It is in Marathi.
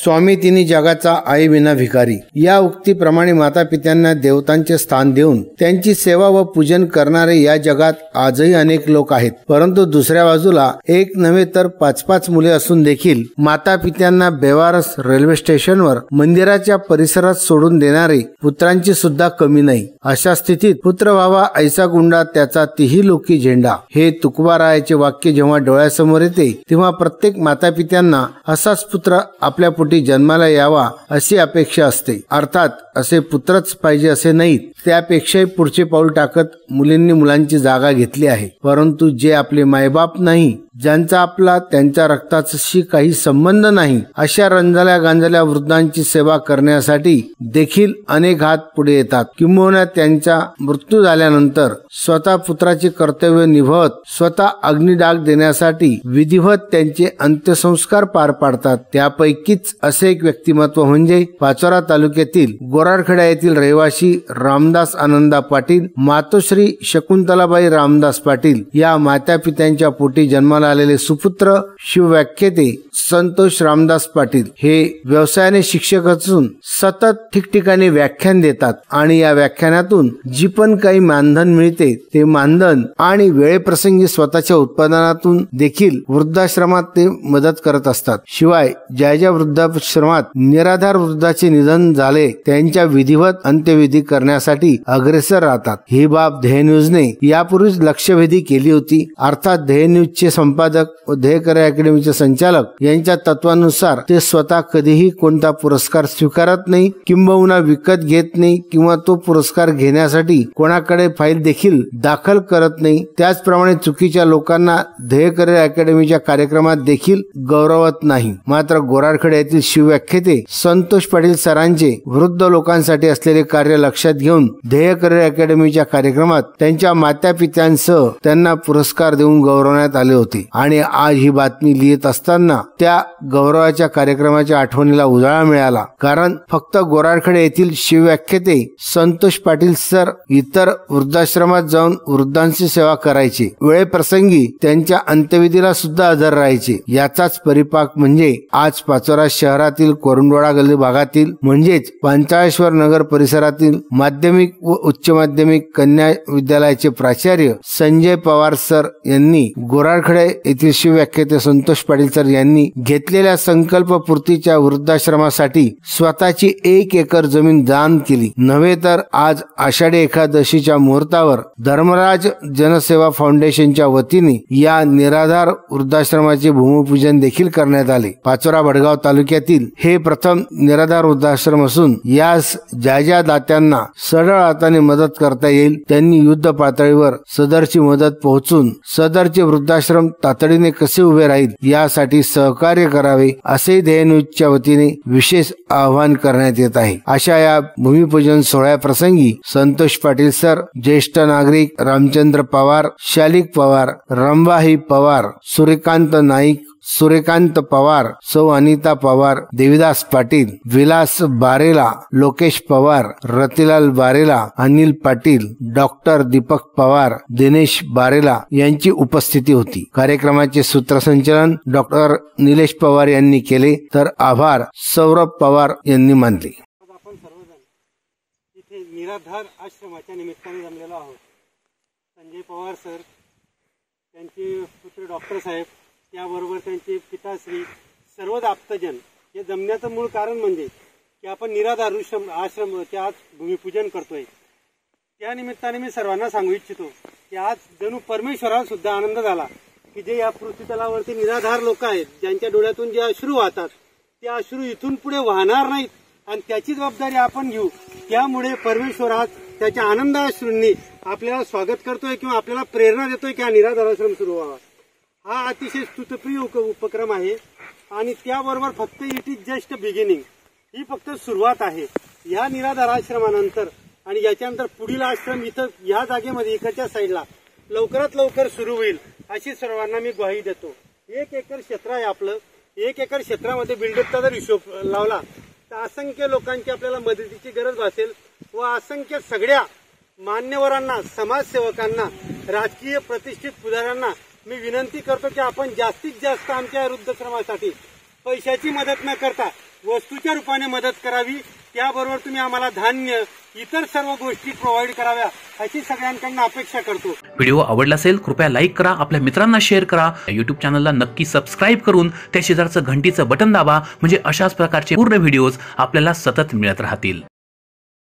स्वामी तिन्ही जगाचा आई विना भिकारी या उक्तीप्रमाणे माता पित्यांना देवतांचे स्थान देऊन त्यांची सेवा व पूजन करणारे या जगात आजही अनेक लोक आहेत। परंतु दुसऱ्या बाजूला एक नव्हे तर 5-5 मुले असून देखील माता पित्यांना बेवारस रेल्वे स्टेशनवर मंदिराच्या परिसरात सोडून देणारे पुत्रांची सुद्धा कमी नाही। अशा स्थितीत पुत्र व्हावा ऐसा गुंडा त्याचा तिही लोकी झेंडा हे तुकोबारायाचे वाक्य जेव्हा डोळ्यासमोर येते तेव्हा प्रत्येक माता पित्यांना असाच पुत्र आपल्या पोटी जन्माला यावा अशी अपेक्षा असते। अर्थात असे पुत्रच पाहिजे असे नाहीत, त्यापेक्षाही पुढचे पाऊल टाकत मुलींनी मुलांची जागा घेतली आहे। परंतु जे आपले मायबाप नाही, ज्यांचा आपला त्यांच्या रक्ताशी काही संबंध नाही, अशा रंजाल्या गांजल्या वृद्धांची सेवा करण्यासाठी देखील अनेक हात पुढे येतात। किंबहुना त्यांचा मृत्यू झाल्यानंतर स्वतः पुत्राचे कर्तव्य निभवत स्वतः अग्निडाग देण्यासाठी विधिवत त्यांचे अंत्यसंस्कार पार पाडतात। त्यापैकीच असे एक व्यक्तिमत्व म्हणजे पाचोरा तालुक्यातील गोरारखेडा येथील रहिवासी रामदास आनंदा पाटील, मातोश्री शकुंतलाबाई रामदास पाटील या माता पित्यांच्या पोटी जन्माला आलेले सुपुत्र शिवव्याख्याते संतोष रामदास पाटील हे व्यवसायाने शिक्षक असून सतत ठिकठिकाणी व्याख्यान देतात आणि या व्याख्यानातून जी पण काही मानधन मिळते ते मानधन आणि वेळेप्रसंगी स्वतःच्या उत्पादनातून देखील वृद्धाश्रमात ते मदत करत असतात। शिवाय ज्या ज्या वृद्धाश्रमात निराधार वृद्धाचे निधन झाले त्यांच्या विधिवत अंत्यविधी करण्यासाठी अग्रेसर राहतात। ही बाब ध्येय न्यूजने यापूर्वीच लक्षवेधी केली होती। अर्थात ध्येय न्यूजचे संपादक व ध्येयकर्या अकॅडमीचे संचालक यांच्या तत्वानुसार ते स्वतः कधीही कोणता पुरस्कार स्वीकारत नाही, किंबहुना विकत घेत नाही किंवा तो पुरस्कार घेण्यासाठी कोणाकडे फाईल देखील दाखल करत नाही। त्याचप्रमाणे चुकीच्या लोकांना ध्येयकर्या अकॅडमीच्या कार्यक्रमात देखील गौरवत नाही। मात्र गोरारखेडा येथील शिवव्याख्याते संतोष पाटील सरांचे वृद्ध लोकांसाठी असलेले कार्य लक्षात घेऊन ध्येयकर्या अकॅडमीच्या कार्यक्रमात त्यांच्या माता पित्यांसह त्यांना पुरस्कार देऊन गौरवण्यात आले होते आणि आज ही बातमी लिहित असताना त्या गौरवाच्या कार्यक्रमाच्या आठवणीला उजाळा मिळाला। कारण फक्त गोरारखेडा येथील शिवव्याख्याते संतोष पाटील सर इतर वृद्धाश्रमात जाऊन वृद्धांची सेवा करायचे, वेळेप्रसंगी त्यांच्या अंत्यविधीला सुद्धा हजर राहायचे। याचाच परिपाक म्हणजे आज पाचोरा शहरातील कोरंडवाडा गल्ली भागातील म्हणजेच पांचाळेश्वर नगर परिसरातील माध्यमिक व उच्च माध्यमिक कन्या विद्यालयाचे प्राचार्य संजय पवार सर यांनी गोरारखेडा येथील शिवव्याख्याते संतोष पाटील सर यांनी घेतलेल्या संकल्पपूर्तीच्या वृद्धाश्रमासाठी स्वतःची 1 एकर जमीन दान केली। नव्हे तर आज आषाढी एकादशीच्या मुहूर्तावर धर्मराज जनसेवा फाउंडेशनच्या वतीने या निराधार वृद्धाश्रमाचे भूमिपूजन देखील करण्यात आले। पाचोरा भडगाव तालुक्यातील हे प्रथम निराधार वृद्धाश्रम असून यास ज्या ज्या दात्यांना सरळ हाताने मदत करता येईल त्यांनी युद्ध पातळीवर सदरची मदत पोहोचून सदरचे वृद्धाश्रम तातडीने कसे उभे राहील यासाठी सहकार्य करावे असे ध्येय न्यूजच्या वतीने विशेष आवाहन करण्यात येत आहे। अशा या भूमिपूजन सोहळ्याप्रसंगी संतोष पाटील सर, ज्येष्ठ नागरिक रामचंद्र पवार, शालिक पवार, रंभाई पवार, सूर्यकांत नाईक, सूर्यकांत पवार, सौ अनिता पवार, देविदास पाटील, विलास बारेला, लोकेश पवार, रतिलाल बारेला, अनिल पाटील, डॉक्टर दीपक पवार, दिनेश बारेला यांची उपस्थिती होती। कार्यक्रमाचे सूत्रसंचालन डॉक्टर निलेश पवार यांनी केले तर आभार सौरभ पवार यांनी मानले। आपण सर्वजण इथे निराधार आश्रमाच्या निमित्ताने जमलेलो आहोत। संजय पवार सर, त्यांचे पुत्र डॉक्टर साहेब, त्याबरोबर त्यांचे पिताश्री, सर्वच आप्तजन हे जमण्याचं मूळ कारण म्हणजे की आपण निराधार आश्रमाचे आज भूमिपूजन करतोय। त्या निमित्ताने मी सर्वांना सांगू इच्छितो की आज जणू परमेश्वराला सुद्धा आनंद झाला की जे या पृथ्वीतलावरती निराधार लोक आहेत, ज्यांच्या डोळ्यातून जे अश्रू वाहतात ते अश्रू इथून पुढे वाहणार नाहीत आणि त्याची जबाबदारी आपण घेऊ। त्यामुळे परमेश्वर आज त्याच्या आनंदाश्रूंनी आपल्याला स्वागत करतोय किंवा आपल्याला प्रेरणा देतोय की हा निराधार आश्रम सुरू व्हावा। हा अतिशय स्तुतप्रिय उपक्रम आहे आणि त्याबरोबर फक्त इट इज जस्ट बिगिनिंग, ही फक्त सुरुवात आहे। या निराधार आश्रमानंतर आणि याच्यानंतर पुढील आश्रम इथं या जागेमध्ये इकडच्या साईडला लवकरात लवकर सुरू होईल अशी सर्वांना मी ग्वाही देतो। 1 एकर क्षेत्र आहे आपलं। 1 एकर क्षेत्रामध्ये बिल्डअपचा जर हिशोब लावला तर असंख्य लोकांची आपल्याला मदतीची गरज भासेल व असंख्य सगळ्या मान्यवरांना, समाजसेवकांना, राजकीय प्रतिष्ठित पुढाऱ्यांना मी विनंती करतो की आपण जास्तीत जास्त आमच्या वृद्धाश्रमासाठी पैशाची मदत न करता वस्तूच्या रूपाने मदत करावी, त्याबरोबर तुम्ही आम्हाला धान्य, इतर सर्व गोष्टी प्रोव्हाइड कराव्या अशी सगळ्यांकडून अपेक्षा करतो। व्हिडिओ आवडला असेल कृपया लाईक करा, आपल्या मित्रांना शेअर करा, YouTube चॅनलला नक्की सबस्क्राईब करून त्या शेजारचं घंटीचं बटन दाबा, म्हणजे अशाच प्रकारचे पूर्ण व्हिडिओज आपल्याला सतत मिळत राहतील।